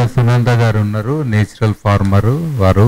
సునంద గారు ఉన్నారు, natural farmer వారు.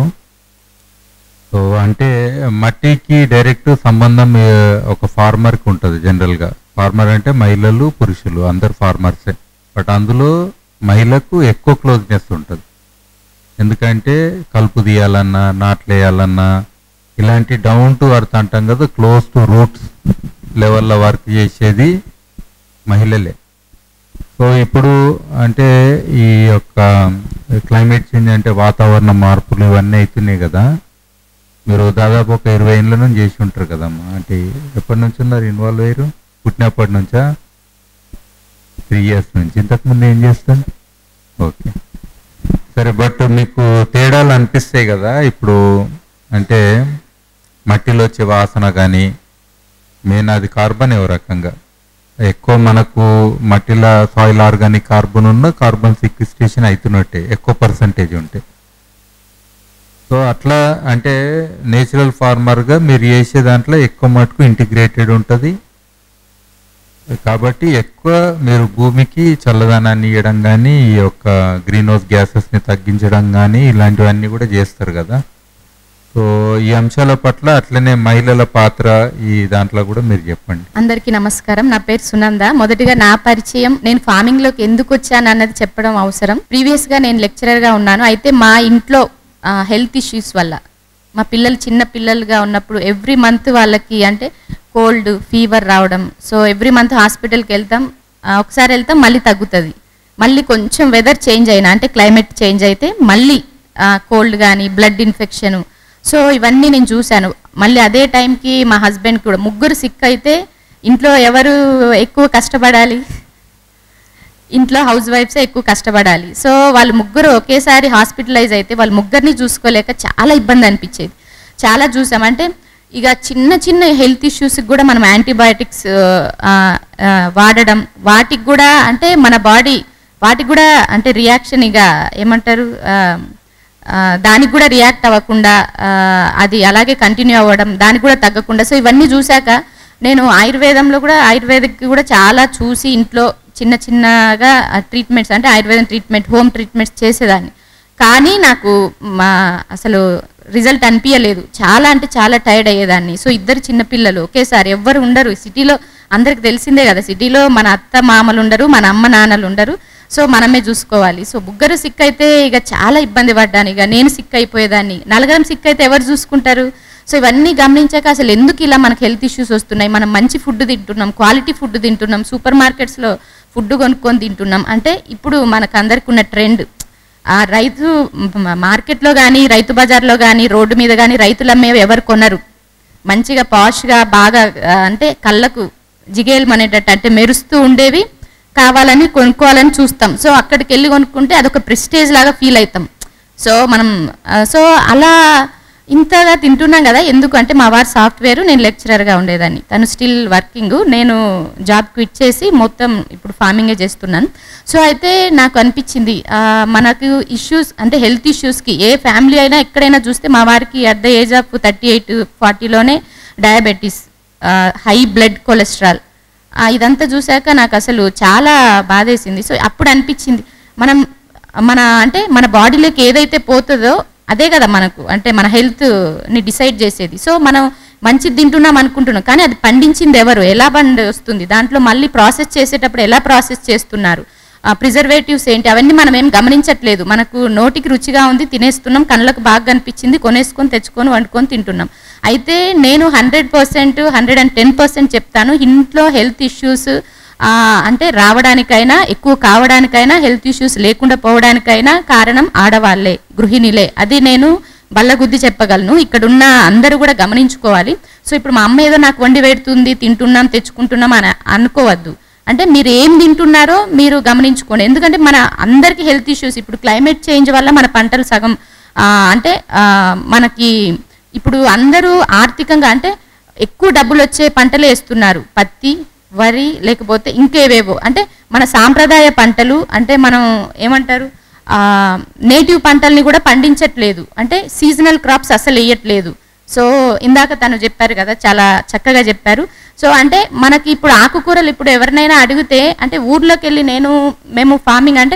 సో అంటే మట్టికి డైరెక్ట్ సంబంధం ఒక ఫార్మర్కి ఉంటుంది. జనరల్గా ఫార్మర్ అంటే మహిళలు పురుషులు అందరు ఫార్మర్సే. బట్ అందులో మహిళకు ఎక్కువ క్లోజ్నెస్ ఉంటుంది. ఎందుకంటే కలుపు తీయాలన్నా, నాట్లు వేయాలన్నా, ఇలాంటి డౌన్ టు అర్త్ అంటాం కదా, క్లోజ్ టు రూట్స్ లెవెల్లో వర్క్ చేసేది మహిళలే. సో ఇప్పుడు అంటే ఈ యొక్క క్లైమేట్ చేంజ్ అంటే వాతావరణ మార్పులు ఇవన్నీ అవుతున్నాయి కదా. మీరు దాదాపు ఒక 20 ఏళ్ళ నుంచి చేసి ఉంటారు కదమ్మా. అంటే ఎప్పటి నుంచి ఉన్నారు ఇన్వాల్వ్ అయ్యారు? పుట్టినప్పటి నుంచా? 3 years నుంచి. ఇంతకుముందు ఏం చేస్తారు? ఓకే సరే. బట్ మీకు తేడాలు అనిపిస్తాయి కదా ఇప్పుడు. అంటే మట్టిలో వచ్చే వాసన కానీ, మెయిన్ అది కార్బన్ ఏ రకంగా ఎక్కువ మనకు మట్టిలో సాయిల్ ఆర్గానిక్ కార్బన్ ఉన్న కార్బన్ సిక్విస్ట్రేషన్ అవుతున్నట్టే ఎక్కువ పర్సంటేజ్ ఉంటే. సో అట్లా అంటే నేచురల్ ఫార్మర్గా మీరు చేసే దాంట్లో ఎక్కువ మటుకు ఇంటిగ్రేటెడ్ ఉంటుంది. కాబట్టి ఎక్కువ మీరు భూమికి చల్లదనాన్ని ఇవ్వడం కానీ, ఈ యొక్క గ్రీన్ హౌస్ గ్యాసెస్ని తగ్గించడం కానీ ఇలాంటివన్నీ కూడా చేస్తారు కదా. సో ఈ అంశాల పట్ల అట్లనే మహిళల పాత్ర ఈ దాంట్లో కూడా మీరు చెప్పండి. అందరికీ నమస్కారం. నా పేరు సునంద. మొదటిగా నా పరిచయం, నేను ఫార్మింగ్లోకి ఎందుకు వచ్చాను అన్నది చెప్పడం అవసరం. ప్రీవియస్గా నేను లెక్చరర్గా ఉన్నాను. అయితే మా ఇంట్లో హెల్త్ ఇష్యూస్ వల్ల మా పిల్లలు చిన్న పిల్లలుగా ఉన్నప్పుడు ఎవ్రీ మంత్ వాళ్ళకి అంటే కోల్డ్ ఫీవర్ రావడం. సో ఎవ్రీ మంత్ హాస్పిటల్కి వెళ్తాం. ఒకసారి వెళ్తాం, మళ్ళీ తగ్గుతుంది. మళ్ళీ కొంచెం వెదర్ చేంజ్ అయినా అంటే క్లైమేట్ చేంజ్ అయితే మళ్ళీ కోల్డ్ కానీ బ్లడ్ ఇన్ఫెక్షను. సో ఇవన్నీ నేను చూశాను. మళ్ళీ అదే టైంకి మా హస్బెండ్ కూడా ముగ్గురు సిక్ అయితే ఇంట్లో ఎవరు ఎక్కువ కష్టపడాలి? ఇంట్లో హౌస్ వైఫ్సే ఎక్కువ కష్టపడాలి. సో వాళ్ళు ముగ్గురు ఒకేసారి హాస్పిటలైజ్ అయితే వాళ్ళ ముగ్గురిని చూసుకోలేక చాలా ఇబ్బంది అనిపించేది. చాలా చూసాం. అంటే ఇక చిన్న చిన్న హెల్త్ ఇష్యూస్కి కూడా మనం యాంటీబయాటిక్స్ వాడడం, వాటికి కూడా అంటే మన బాడీ వాటికి కూడా అంటే రియాక్షన్ ఇక ఏమంటారు దానికి కూడా రియాక్ట్ అవ్వకుండా అది అలాగే కంటిన్యూ అవ్వడం, దానికి కూడా తగ్గకుండా. సో ఇవన్నీ చూశాక నేను ఆయుర్వేదంలో కూడా ఆయుర్వేదిక్కి కూడా చాలా చూసి ఇంట్లో చిన్న చిన్నగా ట్రీట్మెంట్స్ అంటే ఆయుర్వేదం ట్రీట్మెంట్ హోమ్ ట్రీట్మెంట్స్ చేసేదాన్ని. కానీ నాకు అసలు రిజల్ట్ అనిపించలేదు. చాలా అంటే చాలా టైర్డ్ అయ్యేదాన్ని. సో ఇద్దరు చిన్నపిల్లలు ఒకేసారి ఎవ్వరు ఉండరు సిటీలో. అందరికి తెలిసిందే కదా, సిటీలో మన అత్త మామలు ఉండరు, మన అమ్మ నాన్నలు ఉండరు. సో మనమే చూసుకోవాలి. సో ముగ్గురు సిక్ అయితే ఇక చాలా ఇబ్బంది పడ్డాను. ఇక నేను సిక్ అయిపోయేదాన్ని. నలుగురం సిక్ అయితే ఎవరు చూసుకుంటారు? సో ఇవన్నీ గమనించాక అసలు ఎందుకు ఇలా మనకు హెల్త్ ఇష్యూస్ వస్తున్నాయి? మనం మంచి ఫుడ్ తింటున్నాం, క్వాలిటీ ఫుడ్ తింటున్నాం, సూపర్ మార్కెట్స్లో ఫుడ్ కొనుక్కొని తింటున్నాం. అంటే ఇప్పుడు మనకు అందరికి ఉన్న ట్రెండ్ రైతు మార్కెట్లో కానీ, రైతు బజార్లో కానీ, రోడ్డు మీద కానీ రైతులు అమ్మేవి ఎవరు కొనరు. మంచిగా పాష్గా బాగా అంటే కళ్ళకు జిగేల్మనేటట్టు అంటే మెరుస్తూ ఉండేవి కావాలని కొనుక్కోవాలని చూస్తాం. సో అక్కడికి వెళ్ళి కొనుక్కుంటే అదొక ప్రెస్టేజ్ లాగా ఫీల్ అవుతాం. సో మనం సో అలా ఇంతగా తింటున్నాం కదా. ఎందుకు అంటే మా వారు సాఫ్ట్వేర్, నేను లెక్చరర్గా ఉండేదాన్ని. తను స్టిల్ వర్కింగ్, నేను జాబ్ క్విట్ చేసి మొత్తం ఇప్పుడు ఫార్మింగే చేస్తున్నాను. సో అయితే నాకు అనిపించింది మనకు ఇష్యూస్ అంటే హెల్త్ ఇష్యూస్కి ఏ ఫ్యామిలీ అయినా ఎక్కడైనా చూస్తే మా వారికి అట్ ద ఏజ్ ఆఫ్ 38-40లోనే డయాబెటీస్, హై బ్లడ్ కొలెస్ట్రాల్, ఇదంతా చూశాక నాకు అసలు చాలా బాధేసింది. సో అప్పుడు అనిపించింది మన బాడీలోకి ఏదైతే పోతుందో అదే కదా మనకు అంటే మన హెల్త్ని డిసైడ్ చేసేది. సో మనం మంచిది తింటున్నాం అనుకుంటున్నాం, కానీ అది పండించింది ఎవరు, ఎలా వస్తుంది, దాంట్లో మళ్ళీ ప్రాసెస్ చేసేటప్పుడు ఎలా ప్రాసెస్ చేస్తున్నారు, ప్రిజర్వేటివ్స్ ఏంటి, అవన్నీ మనం ఏం గమనించట్లేదు. మనకు నోటికి రుచిగా ఉంది, తినేస్తున్నాం, కళ్ళకు బాగా కనిపించింది, కొనేసుకొని తెచ్చుకొని వండుకొని తింటున్నాం. అయితే నేను 100%, 110% చెప్తాను, ఇంట్లో హెల్త్ ఇష్యూస్ అంటే రావడానికైనా ఎక్కువ కావడానికైనా హెల్త్ ఇష్యూస్ లేకుండా పోవడానికైనా కారణం ఆడవాళ్ళే, గృహిణిలే. అది నేను బల్లగుద్ది చెప్పగలను. ఇక్కడున్న అందరూ కూడా గమనించుకోవాలి. సో ఇప్పుడు మా అమ్మ ఏదో నాకు వండి పెడుతుంది, తింటున్నాం, తెచ్చుకుంటున్నాం అని అనుకోవద్దు. అంటే మీరు ఏం తింటున్నారో మీరు గమనించుకోండి. ఎందుకంటే మన అందరికీ హెల్త్ ఇష్యూస్ ఇప్పుడు క్లైమేట్ చేంజ్ వల్ల మన పంటలు సగం అంటే మనకి ఇప్పుడు అందరూ ఆర్థికంగా అంటే ఎక్కువ డబ్బులు వచ్చే పంటలు వేస్తున్నారు. పత్తి, వరి, లేకపోతే ఇంకేవేవో అంటే మన సాంప్రదాయ పంటలు అంటే మనం ఏమంటారు నేటివ్ పంటల్ని కూడా పండించట్లేదు. అంటే సీజనల్ క్రాప్స్ అసలు వేయట్లేదు. సో ఇందాక తను చెప్పారు కదా, చాలా చక్కగా చెప్పారు. సో అంటే మనకి ఇప్పుడు ఆకుకూరలు ఇప్పుడు ఎవరినైనా అడిగితే అంటే ఊర్లోకి వెళ్ళి మేము ఫార్మింగ్ అంటే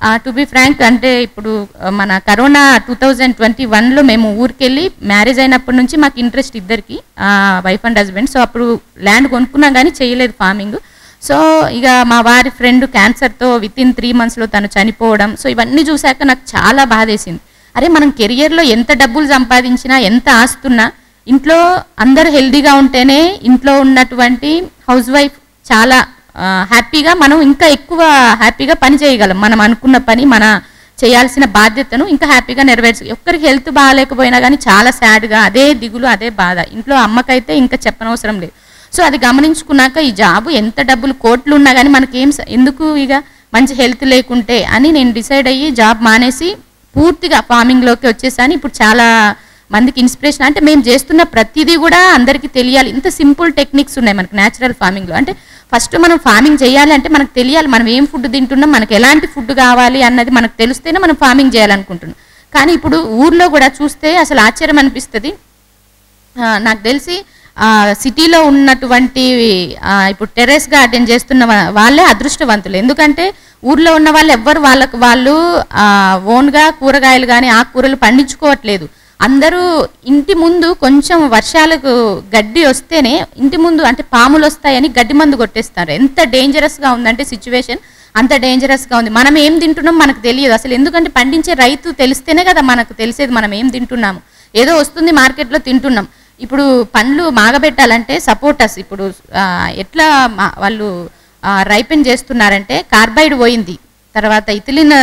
టు బి ఫ్రాంక్ అంటే ఇప్పుడు మన కరోనా 2021లో మేము ఊరికెళ్ళి మ్యారేజ్ అయినప్పటి నుంచి మాకు ఇంట్రెస్ట్ ఇద్దరికి, వైఫ్ అండ్ హస్బెండ్. సో అప్పుడు ల్యాండ్ కొనుక్కున్నాం కానీ చేయలేదు ఫార్మింగ్. సో ఇక మా వారి ఫ్రెండ్ క్యాన్సర్తో వితిన్ 3 monthsలో తను చనిపోవడం. సో ఇవన్నీ చూశాక నాకు చాలా బాధేసింది. అరే మనం కెరియర్లో ఎంత డబ్బులు సంపాదించినా ఎంత ఆస్తున్నా ఇంట్లో అందరూ హెల్దీగా ఉంటేనే ఇంట్లో ఉన్నటువంటి హౌస్ వైఫ్ చాలా హ్యాపీగా మనం ఇంకా ఎక్కువ హ్యాపీగా పని చేయగలం. మనం అనుకున్న పని మన చేయాల్సిన బాధ్యతను ఇంకా హ్యాపీగా నెరవేర్చు. ఒక్కరికి హెల్త్ బాగాలేకపోయినా కానీ చాలా సాడ్గా అదే దిగులు అదే బాధ. ఇంట్లో అమ్మకైతే ఇంకా చెప్పనవసరం లేదు. సో అది గమనించుకున్నాక ఈ జాబ్ ఎంత డబ్బులు కోట్లు ఉన్నా కానీ మనకేం ఎందుకు ఇక మంచి హెల్త్ లేకుంటే అని నేను డిసైడ్ అయ్యి జాబ్ మానేసి పూర్తిగా ఫార్మింగ్లోకి వచ్చేసాను. ఇప్పుడు చాలా మందికి ఇన్స్పిరేషన్. అంటే మేము చేస్తున్న ప్రతిదీ కూడా అందరికీ తెలియాలి. ఇంత సింపుల్ టెక్నిక్స్ ఉన్నాయి మనకి న్యాచురల్ ఫార్మింగ్లో. అంటే ఫస్ట్ మనం ఫార్మింగ్ చేయాలి అంటే మనకు తెలియాలి మనం ఏం ఫుడ్ తింటున్నాం, మనకి ఎలాంటి ఫుడ్ కావాలి అన్నది మనకు తెలిస్తేనే మనం ఫార్మింగ్ చేయాలనుకుంటున్నాం. కానీ ఇప్పుడు ఊర్లో కూడా చూస్తే అసలు ఆశ్చర్యం అనిపిస్తుంది. నాకు తెలిసి సిటీలో ఉన్నటువంటి ఇప్పుడు టెర్రస్ గార్డెన్ చేస్తున్న వాళ్ళే అదృష్టవంతులు. ఎందుకంటే ఊర్లో ఉన్న వాళ్ళు ఎవ్వరు వాళ్ళు ఓన్గా కూరగాయలు కానీ ఆకుకూరలు పండించుకోవట్లేదు. అందరూ ఇంటి ముందు కొంచెం వర్షాలకు గడ్డి వస్తేనే ఇంటి ముందు అంటే పాములు వస్తాయని గడ్డి మందు కొట్టేస్తారు. ఎంత డేంజరస్గా ఉందంటే సిచ్యువేషన్ అంత డేంజరస్గా ఉంది. మనం ఏం తింటున్నాం మనకు తెలియదు అసలు. ఎందుకంటే పండించే రైతు తెలిస్తేనే కదా మనకు తెలిసేది మనం ఏం తింటున్నాము. ఏదో వస్తుంది మార్కెట్లో తింటున్నాం. ఇప్పుడు పండ్లు మాగబెట్టాలంటే సపోటస్ ఇప్పుడు ఎట్లా వాళ్ళు రైపెన్ చేస్తున్నారంటే కార్బైడ్ పోయింది, తర్వాత ఇథిలిన్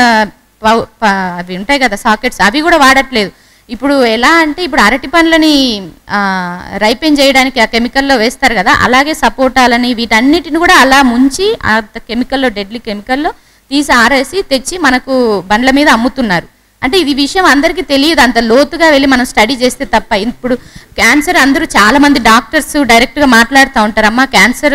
అవి ఉంటాయి కదా సాకెట్స్, అవి కూడా వాడట్లేదు. ఇప్పుడు ఎలా అంటే ఇప్పుడు అరటి పండ్లని రైపెన్ చేయడానికి ఆ కెమికల్లో వేస్తారు కదా, అలాగే సపోటాలని వీటన్నిటిని కూడా అలా ముంచి ఆ కెమికల్లో డెడ్లీ కెమికల్లో తీసి ఆరేసి తెచ్చి మనకు బండ్ల మీద అమ్ముతున్నారు. అంటే ఇది విషయం అందరికీ తెలియదు అంత లోతుగా వెళ్ళి మనం స్టడీ చేస్తే తప్ప. ఇప్పుడు క్యాన్సర్ అందరూ చాలామంది డాక్టర్స్ డైరెక్ట్గా మాట్లాడుతూ ఉంటారు, అమ్మ క్యాన్సర్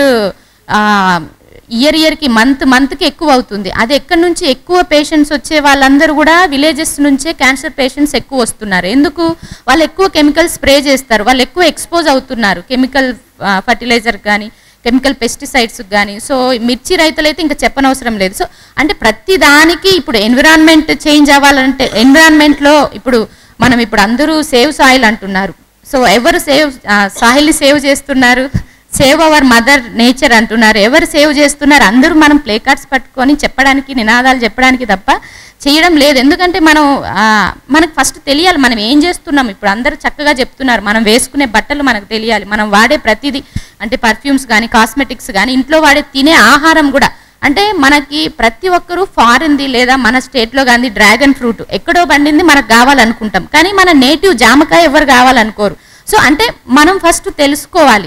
ఇయర్కి మంత్కి ఎక్కువ అవుతుంది. అది ఎక్కడి నుంచి ఎక్కువ పేషెంట్స్ వచ్చే వాళ్ళందరూ కూడా విలేజెస్ నుంచే క్యాన్సర్ పేషెంట్స్ ఎక్కువ వస్తున్నారు. ఎందుకు వాళ్ళు ఎక్కువ కెమికల్ స్ప్రే చేస్తారు, వాళ్ళు ఎక్కువ ఎక్స్పోజ్ అవుతున్నారు కెమికల్ ఫర్టిలైజర్ కానీ కెమికల్ పెస్టిసైడ్స్ కానీ. సో మిర్చి రైతులైతే ఇంకా చెప్పనవసరం లేదు. సో అంటే ప్రతి దానికి ఇప్పుడు ఎన్విరాన్మెంట్ చేంజ్ అవ్వాలంటే ఎన్విరాన్మెంట్లో ఇప్పుడు మనం ఇప్పుడు అందరూ సేవ్ సాయిల్ అంటున్నారు. సో ఎవరు సాయిల్ని సేవ్ చేస్తున్నారు? సేవ్ అవర్ మదర్ నేచర్ అంటున్నారు. ఎవరు సేవ్ చేస్తున్నారు? అందరూ మనం ప్లే కార్డ్స్ పట్టుకొని చెప్పడానికి నినాదాలు చెప్పడానికి తప్ప చేయడం లేదు. ఎందుకంటే మనకు ఫస్ట్ తెలియాలి మనం ఏం చేస్తున్నాం. ఇప్పుడు అందరూ చక్కగా చెప్తున్నారు మనం వేసుకునే బట్టలు మనకు తెలియాలి, మనం వాడే ప్రతిదీ అంటే పర్ఫ్యూమ్స్ కానీ కాస్మెటిక్స్ కానీ ఇంట్లో వాడే తినే ఆహారం కూడా. అంటే మనకి ప్రతి ఒక్కరూ ఫారిన్ది లేదా మన స్టేట్లో కానీ డ్రాగన్ ఫ్రూట్ ఎక్కడో పండింది మనకు కావాలనుకుంటాం, కానీ మన నేటివ్ జామకాయ ఎవరు కావాలనుకోరు. సో అంటే మనం ఫస్ట్ తెలుసుకోవాలి.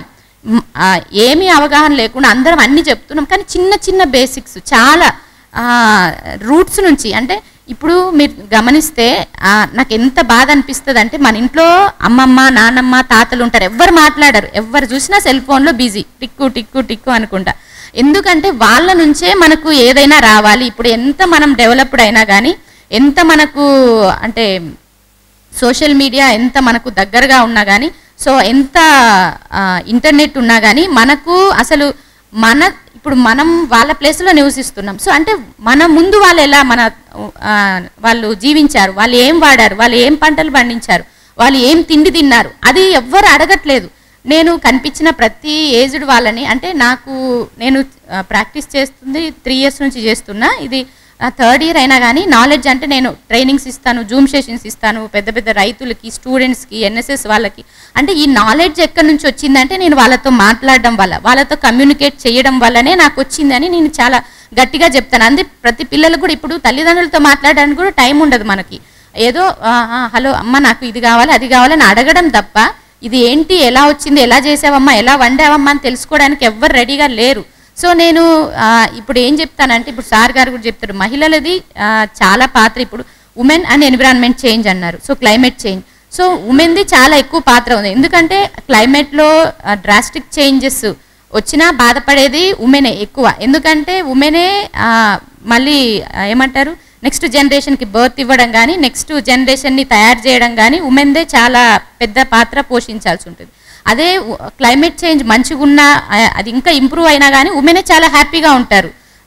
ఏమీ అవగాహన లేకుండా అందరం అన్నీ చెప్తున్నాం, కానీ చిన్న చిన్న బేసిక్స్ చాలా రూట్స్ నుంచి. అంటే ఇప్పుడు మీరు గమనిస్తే నాకు ఎంత బాధ అనిపిస్తుంది అంటే మన ఇంట్లో అమ్మమ్మ నాన్నమ్మ తాతలు ఉంటారు, ఎవ్వరు మాట్లాడరు, ఎవరు చూసినా సెల్ ఫోన్లో బిజీ, టిక్కు టిక్కు టిక్కు అనుకుంటా. ఎందుకంటే వాళ్ళ నుంచే మనకు ఏదైనా రావాలి. ఇప్పుడు ఎంత మనం డెవలప్డ్ అయినా కానీ ఎంత మనకు అంటే సోషల్ మీడియా ఎంత మనకు దగ్గరగా ఉన్నా కానీ సో ఎంత ఇంటర్నెట్ ఉన్నా కానీ మనకు అసలు ఇప్పుడు మనం వాళ్ళ ప్లేస్లో నివసిస్తున్నాం. సో అంటే మన ముందు వాళ్ళు ఎలా వాళ్ళు జీవించారు, వాళ్ళు ఏం వాడారు, వాళ్ళు ఏం పంటలు పండించారు, వాళ్ళు ఏం తిండి తిన్నారు, అది ఎవ్వరు అడగట్లేదు. నేను కనిపించిన ప్రతి ఏజ్డ్ వాళ్ళని అంటే నేను ప్రాక్టీస్ చేస్తుంది 3 years నుంచి చేస్తున్నా, ఇది 3rd year అయినా కానీ నాలెడ్జ్ అంటే నేను ట్రైనింగ్స్ ఇస్తాను, జూమ్ సెషన్స్ ఇస్తాను పెద్ద పెద్ద రైతులకి, స్టూడెంట్స్కి, NSS వాళ్ళకి. అంటే ఈ నాలెడ్జ్ ఎక్కడి నుంచి వచ్చిందంటే నేను వాళ్ళతో మాట్లాడడం వల్ల, వాళ్ళతో కమ్యూనికేట్ చేయడం వల్లనే నాకు వచ్చిందని నేను చాలా గట్టిగా చెప్తాను. అంతే ప్రతి పిల్లలు కూడా ఇప్పుడు తల్లిదండ్రులతో మాట్లాడడానికి కూడా టైం ఉండదు మనకి. ఏదో హలో అమ్మ నాకు ఇది కావాలి అది కావాలని అడగడం తప్ప ఇది ఏంటి, ఎలా వచ్చింది, ఎలా చేసావమ్మా, ఎలా వండావమ్మా అని తెలుసుకోవడానికి ఎవ్వరు రెడీగా లేరు. సో నేను ఇప్పుడు ఏం చెప్తానంటే ఇప్పుడు సార్ గారు కూడా చెప్తారు మహిళలది చాలా పాత్ర. ఇప్పుడు ఉమెన్ అండ్ ఎన్విరాన్మెంట్ చేంజ్ అన్నారు, సో క్లైమేట్ చేంజ్. సో ఉమెన్ది చాలా ఎక్కువ పాత్ర ఉంది. ఎందుకంటే క్లైమేట్లో డ్రాస్టిక్ చేంజెస్ వచ్చినా బాధపడేది ఉమెనే ఎక్కువ. ఎందుకంటే ఉమెనే మళ్ళీ ఏమంటారు నెక్స్ట్ జనరేషన్కి బర్త్ ఇవ్వడం కానీ నెక్స్ట్ జనరేషన్ని తయారు చేయడం కానీ ఉమెన్దే చాలా పెద్ద పాత్ర పోషించాల్సి ఉంటుంది. అదే క్లైమేట్ చేంజ్ మంచిగా ఉన్నా అది ఇంకా ఇంప్రూవ్ అయినా కానీ ఉమెనే చాలా హ్యాపీగా ఉంటారు.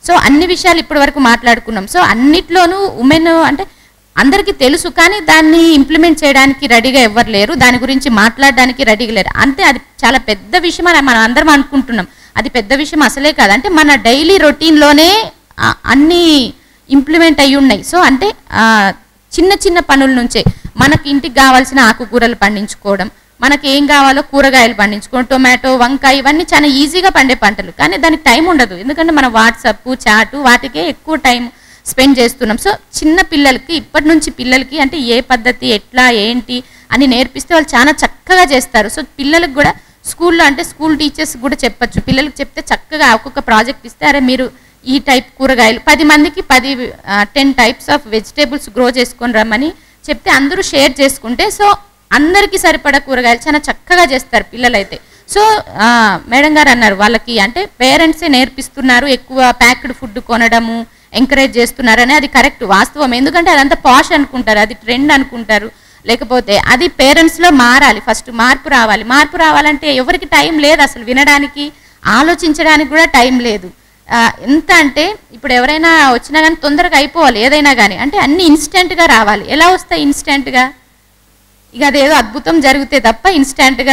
సో అన్ని విషయాలు ఇప్పటి వరకు మాట్లాడుకున్నాం. సో అన్నిట్లోనూ ఉమెన్ అంటే అందరికీ తెలుసు, కానీ దాన్ని ఇంప్లిమెంట్ చేయడానికి రెడీగా ఎవ్వరు లేరు, దాని గురించి మాట్లాడడానికి రెడీగా లేరు. అంతే, అది చాలా పెద్ద విషయం అని మనం అందరం అనుకుంటున్నాం. అది పెద్ద విషయం అసలే కాదు. అంటే మన డైలీ రొటీన్లోనే అన్నీ ఇంప్లిమెంట్ అయ్యి ఉన్నాయి. సో అంటే చిన్న చిన్న పనుల నుంచే మనకి ఇంటికి కావాల్సిన ఆకుకూరలు పండించుకోవడం, మనకి ఏం కావాలో కూరగాయలు పండించుకోవడం, టొమాటో, వంకాయ, ఇవన్నీ చాలా ఈజీగా పండే పంటలు. కానీ దానికి టైం ఉండదు, ఎందుకంటే మన వాట్సాప్, చాటు, వాటికే ఎక్కువ టైం స్పెండ్ చేస్తున్నాం. సో చిన్న పిల్లలకి, ఇప్పటి నుంచి పిల్లలకి అంటే ఏ పద్ధతి, ఎట్లా, ఏంటి అని నేర్పిస్తే వాళ్ళు చాలా చక్కగా చేస్తారు. సో పిల్లలకు కూడా స్కూల్లో అంటే స్కూల్ టీచర్స్ కూడా చెప్పచ్చు, పిల్లలకి చెప్తే చక్కగా ఒక్కొక్క ప్రాజెక్ట్ ఇస్తే, అరే మీరు ఈ టైప్ కూరగాయలు 10 మందికి 10 టైప్స్ ఆఫ్ వెజిటేబుల్స్ గ్రో చేసుకొని రమ్మని చెప్తే అందరూ షేర్ చేసుకుంటే, సో అందరికీ సరిపడా కూరగాయలు చాలా చక్కగా చేస్తారు పిల్లలైతే. సో మేడం గారు అన్నారు వాళ్ళకి అంటే పేరెంట్సే నేర్పిస్తున్నారు, ఎక్కువ ప్యాక్డ్ ఫుడ్ కొనడము ఎంకరేజ్ చేస్తున్నారని. అది కరెక్ట్, వాస్తవం. ఎందుకంటే అదంతా పాష్ అనుకుంటారు, అది ట్రెండ్ అనుకుంటారు. లేకపోతే అది పేరెంట్స్లో మారాలి, ఫస్ట్ మార్పు రావాలి. మార్పు రావాలంటే ఎవరికి టైం లేదు అసలు, వినడానికి, ఆలోచించడానికి కూడా టైం లేదు. ఎంత అంటే ఇప్పుడు ఎవరైనా వచ్చినా కానీ తొందరగా అయిపోవాలి ఏదైనా కానీ, అంటే అన్ని ఇన్స్టెంట్గా రావాలి. ఎలా వస్తాయి ఇన్స్టెంట్గా? ఇక అదేదో అద్భుతం జరిగితే తప్ప ఇన్స్టెంట్గా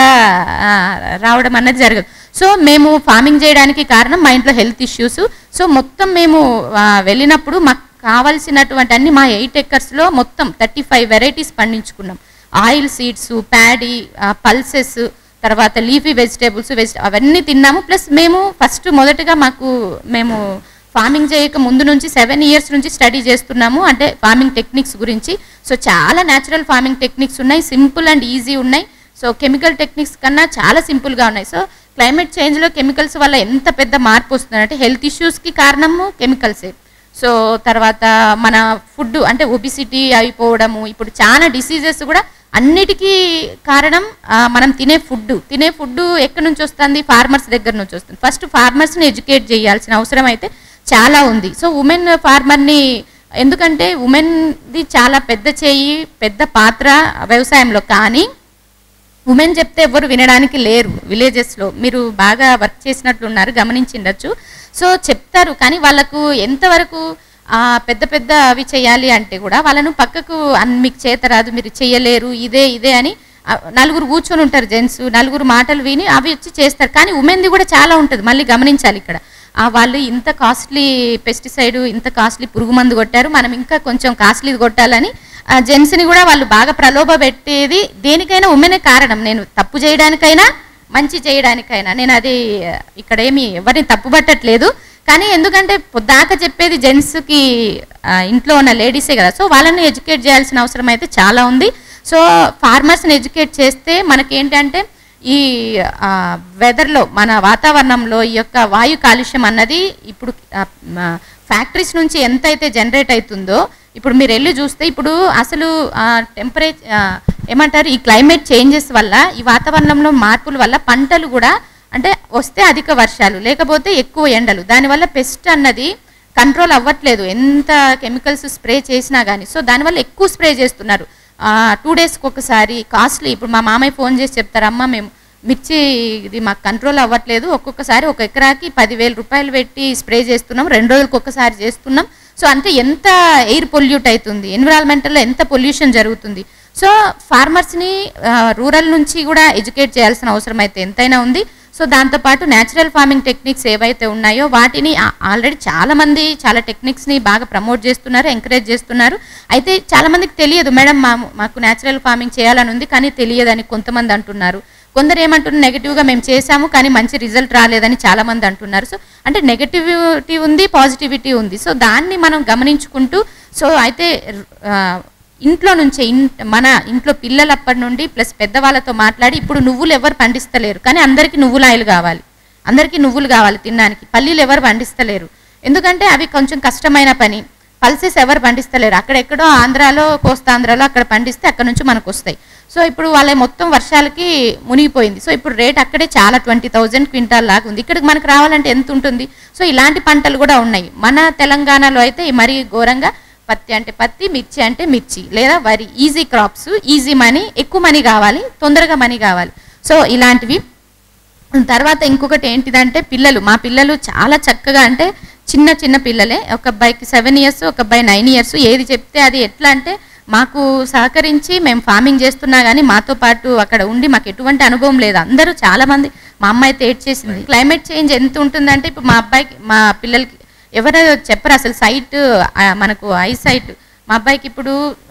రావడం అన్నది జరగదు. సో మేము ఫార్మింగ్ చేయడానికి కారణం మా ఇంట్లో హెల్త్ ఇష్యూస్. సో మొత్తం మేము వెళ్ళినప్పుడు మాకు కావాల్సినటువంటి అన్ని మా 8 acresలో మొత్తం 35 వెరైటీస్ పండించుకున్నాం. ఆయిల్ సీడ్స్, ప్యాడీ, పల్సెస్, తర్వాత లీఫీ వెజిటేబుల్స్, అవన్నీ తిన్నాము. ప్లస్ మేము మొదటగా మేము ఫార్మింగ్ చేయక ముందు నుంచి 7 years నుంచి స్టడీ చేస్తున్నాము, అంటే ఫార్మింగ్ టెక్నిక్స్ గురించి. సో చాలా న్యాచురల్ ఫార్మింగ్ టెక్నిక్స్ ఉన్నాయి, సింపుల్ అండ్ ఈజీ ఉన్నాయి. సో కెమికల్ టెక్నిక్స్ కన్నా చాలా సింపుల్గా ఉన్నాయి. సో క్లైమేట్ చేంజ్లో కెమికల్స్ వల్ల ఎంత పెద్ద మార్పు వస్తుందంటే హెల్త్ ఇష్యూస్కి కారణము కెమికల్సే. సో తర్వాత మన ఫుడ్ అంటే ఒబిసిటీ అయిపోవడము, ఇప్పుడు చాలా డిసీజెస్ కూడా అన్నిటికీ కారణం మనం తినే ఫుడ్ ఎక్కడి నుంచి వస్తుంది? ఫార్మర్స్ దగ్గర నుంచి వస్తుంది. ఫస్ట్ ఫార్మర్స్ని ఎడ్యుకేట్ చేయాల్సిన అవసరం అయితే చాలా ఉంది. సో ఉమెన్ ఫార్మర్ని, ఎందుకంటే ఉమెన్ది చాలా పెద్ద చేయి, పెద్ద పాత్ర వ్యవసాయంలో. కానీ ఉమెన్ చెప్తే ఎవరు వినడానికి లేరు విలేజెస్లో. మీరు బాగా వర్క్ చేసినట్లున్నారు, గమనించిండొచ్చు. సో చెప్తారు, కానీ వాళ్ళకు ఎంతవరకు పెద్ద అవి చేయాలి అంటే కూడా వాళ్ళను పక్కకు మీకు చేత రాదు, మీరు చేయలేరు, ఇదే అని నలుగురు కూర్చొని ఉంటారు జెంట్స్, నలుగురు మాటలు విని అవి వచ్చి చేస్తారు. కానీ ఉమెన్ది కూడా చాలా ఉంటుంది, మళ్ళీ గమనించాలి ఇక్కడ. వాళ్ళు ఇంత కాస్ట్లీ పెస్టిసైడ్, ఇంత కాస్ట్లీ పురుగు మందు కొట్టారు, మనం ఇంకా కొంచెం కాస్ట్లీది కొట్టాలని జెంట్స్ని కూడా వాళ్ళు బాగా ప్రలోభ పెట్టేది. దేనికైనా ఉమెనే కారణం. నేను తప్పు చేయడానికైనా మంచి చేయడానికైనా నేను అది ఇక్కడ ఏమి ఎవరిని తప్పు పట్టట్లేదు. కానీ ఎందుకంటే పొద్దాక చెప్పేది జెంట్స్కి, ఇంట్లో ఉన్న లేడీసే కదా. సో వాళ్ళని ఎడ్యుకేట్ చేయాల్సిన అవసరం అయితే చాలా ఉంది. సో ఫార్మర్స్ని ఎడ్యుకేట్ చేస్తే మనకేంటంటే ఈ వెదర్లో, మన వాతావరణంలో ఈ యొక్క వాయు కాలుష్యం అన్నది ఇప్పుడు ఫ్యాక్టరీస్ నుంచి ఎంతైతే జనరేట్ అవుతుందో, ఇప్పుడు మీరు వెళ్ళి చూస్తే ఇప్పుడు అసలు ఏమంటారు, ఈ క్లైమేట్ చేంజెస్ వల్ల, ఈ వాతావరణంలో మార్పుల వల్ల పంటలు కూడా అంటే వస్తే అధిక వర్షాలు, లేకపోతే ఎక్కువ ఎండలు, దానివల్ల పెస్ట్ అన్నది కంట్రోల్ అవ్వట్లేదు ఎంత కెమికల్స్ స్ప్రే చేసినా కానీ. సో దానివల్ల ఎక్కువ స్ప్రే చేస్తున్నారు. 2 daysకి ఒకసారి కాస్ట్లీ. ఇప్పుడు మా మామయ్య ఫోన్ చేసి చెప్తారు, అమ్మ మేము మిర్చి ఇది మాకు కంట్రోల్ అవ్వట్లేదు, ఒక్కొక్కసారి 1 ఎకరాకి 10,000 రూపాయలు పెట్టి స్ప్రే చేస్తున్నాం, 2 రోజులకు ఒకసారి చేస్తున్నాం. సో అంటే ఎంత ఎయిర్ పొల్యూట్ అవుతుంది, ఎన్విరాన్మెంటల్లో ఎంత పొల్యూషన్ జరుగుతుంది. సో ఫార్మర్స్ని రూరల్ నుంచి కూడా ఎడ్యుకేట్ చేయాల్సిన అవసరం అయితే ఎంతైనా ఉంది. సో దాంతోపాటు న్యాచురల్ ఫార్మింగ్ టెక్నిక్స్ ఏవైతే ఉన్నాయో వాటిని ఆల్రెడీ చాలామంది చాలా టెక్నిక్స్ని బాగా ప్రమోట్ చేస్తున్నారు, ఎంకరేజ్ చేస్తున్నారు. అయితే చాలామందికి తెలియదు, మేడం మాకు న్యాచురల్ ఫార్మింగ్ చేయాలని ఉంది కానీ తెలియదని కొంతమంది అంటున్నారు. కొందరు ఏమంటున్నారు, నెగిటివ్గా మేము చేసాము కానీ మంచి రిజల్ట్ రాలేదని చాలామంది అంటున్నారు. సో అంటే నెగటివిటీ ఉంది, పాజిటివిటీ ఉంది. సో దాన్ని మనం గమనించుకుంటూ, సో అయితే ఇంట్లో నుంచే మన ఇంట్లో పిల్లలప్పటి నుండి ప్లస్ పెద్దవాళ్ళతో మాట్లాడి, ఇప్పుడు నువ్వులు ఎవరు పండిస్తలేరు కానీ అందరికీ నువ్వులాయలు కావాలి, అందరికీ నువ్వులు కావాలి తినడానికి. పల్లీలు ఎవరు పండిస్తలేరు, ఎందుకంటే అవి కొంచెం కష్టమైన పని. పల్సెస్ ఎవరు పండిస్తలేరు, అక్కడెక్కడో ఆంధ్రాలో, కోస్తాంధ్రాలో అక్కడ పండిస్తే అక్కడ నుంచి మనకు వస్తాయి. సో ఇప్పుడు వాళ్ళ మొత్తం వర్షాలకి మునిగిపోయింది. సో ఇప్పుడు రేట్ అక్కడే చాలా 20,000 క్వింటాల్ లాగా ఉంది. ఇక్కడికి మనకు రావాలంటే ఎంత ఉంటుంది? సో ఇలాంటి పంటలు కూడా ఉన్నాయి. మన తెలంగాణలో అయితే మరీ ఘోరంగా పత్తి అంటే పత్తి, మిర్చి అంటే మిర్చి, లేదా వరి, ఈజీ క్రాప్స్, ఈజీ మనీ, ఎక్కువ మనీ కావాలి, తొందరగా మనీ కావాలి. సో ఇలాంటివి. తర్వాత ఇంకొకటి ఏంటిదంటే మా పిల్లలు చాలా చక్కగా, అంటే చిన్న చిన్న పిల్లలే, ఒక అబ్బాయికి 7 ఇయర్స్, ఒక అబ్బాయి 9 ఇయర్స్. ఏది చెప్తే అది ఎట్లా అంటే మాకు సహకరించి మేము ఫార్మింగ్ చేస్తున్నా కానీ మాతో పాటు అక్కడ ఉండి మాకు ఎటువంటి అనుభవం లేదు. అందరూ చాలామంది, మా అమ్మ అయితే ఏడ్చేసింది. క్లైమేట్ చేంజ్ ఎంత ఉంటుందంటే ఇప్పుడు మా అబ్బాయికి, మా పిల్లలకి ఎవరో చెప్పరు అసలు సైట్, మనకు ఐ సైట్. మా అబ్బాయికి ఇప్పుడు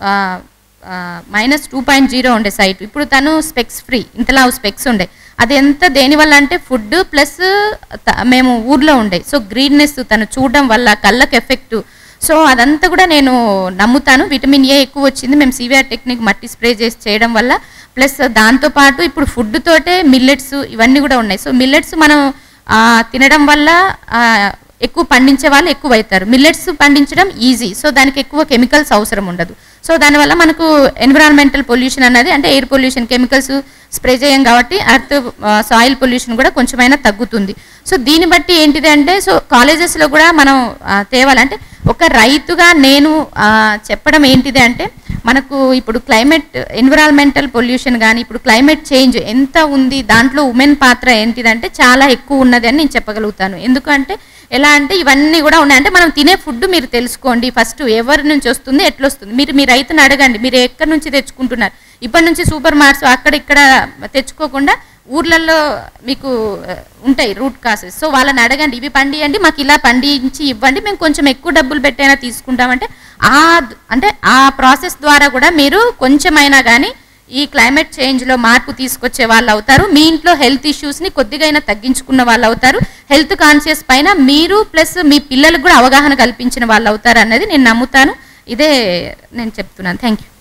-2.0 ఉండే సైట్, ఇప్పుడు తను స్పెక్స్ ఫ్రీ, ఇంతలా స్పెక్స్ ఉండే. అది ఎంత దేనివల్ల అంటే ఫుడ్ ప్లస్ మేము ఊర్లో ఉండే, సో గ్రీన్నెస్ తను చూడడం వల్ల కళ్ళకు ఎఫెక్ట్. సో అదంతా కూడా నేను నమ్ముతాను. విటమిన్ ఏ ఎక్కువ వచ్చింది మేము సివిఆర్ టెక్నిక్ మట్టి స్ప్రే చేసి చేయడం వల్ల. ప్లస్ దాంతోపాటు ఇప్పుడు ఫుడ్ తోటే మిల్లెట్స్ ఇవన్నీ కూడా ఉన్నాయి. సో మిల్లెట్స్ మనం తినడం వల్ల ఎక్కువ పండించే వాళ్ళు ఎక్కువ అవుతారు. మిల్లెట్స్ పండించడం ఈజీ, సో దానికి ఎక్కువ కెమికల్స్ అవసరం ఉండదు. సో దానివల్ల మనకు ఎన్విరాన్మెంటల్ పొల్యూషన్ అన్నది అంటే ఎయిర్ పొల్యూషన్, కెమికల్స్ స్ప్రే చేయం కాబట్టి అర్త్ సాయిల్ పొల్యూషన్ కూడా కొంచెమైనా తగ్గుతుంది. సో దీన్ని బట్టి ఏంటిది అంటే సో కాలేజెస్లో కూడా మనం తేవాలంటే ఒక రైతుగా నేను చెప్పడం ఏంటిది అంటే మనకు ఇప్పుడు క్లైమేట్ ఎన్విరాన్మెంటల్ పొల్యూషన్ కానీ ఇప్పుడు క్లైమేట్ చేంజ్ ఎంత ఉంది, దాంట్లో ఉమెన్ పాత్ర ఏంటిదంటే చాలా ఎక్కువ ఉన్నది అని నేను చెప్పగలుగుతాను. ఎందుకంటే ఎలా అంటే ఇవన్నీ కూడా ఉన్నాయంటే మనం తినే ఫుడ్ మీరు తెలుసుకోండి ఫస్ట్, ఎవరి నుంచి వస్తుంది, ఎట్లా వస్తుంది. మీరు మీ రైతుని అడగండి, మీరు ఎక్కడి నుంచి తెచ్చుకుంటున్నారు. ఇప్పటి నుంచి సూపర్ మార్ట్స్ అక్కడ ఇక్కడ తెచ్చుకోకుండా ఊర్లలో మీకు ఉంటాయి రూట్ కాసెస్, సో వాళ్ళని అడగండి, ఇవి పండియండి, మాకు ఇలా పండించి ఇవ్వండి, మేము కొంచెం ఎక్కువ డబ్బులు పెట్టైనా తీసుకుంటామంటే అంటే ఆ ప్రాసెస్ ద్వారా కూడా మీరు కొంచెమైనా కానీ ఈ క్లైమేట్ చేంజ్లో మార్పు తీసుకొచ్చే వాళ్ళు అవుతారు. మీ ఇంట్లో హెల్త్ ఇష్యూస్ని కొద్దిగైనా తగ్గించుకున్న వాళ్ళు అవుతారు. హెల్త్ కాన్షియస్ పైన మీరు ప్లస్ మీ పిల్లలకు కూడా అవగాహన కల్పించిన వాళ్ళు అవుతారు అన్నది నేను నమ్ముతాను. ఇదే నేను చెప్తున్నాను. Thank you.